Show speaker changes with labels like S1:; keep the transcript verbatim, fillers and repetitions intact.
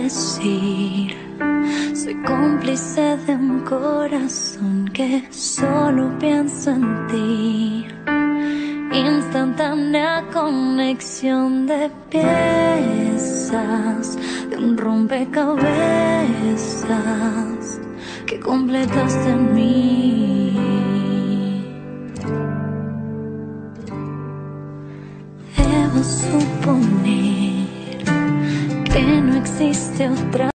S1: decir. Soy cómplice de un corazón que solo piensa en ti. Instantánea conexión de piezas de un rompecabezas que completaste en mí. Debo suponer que no existe otra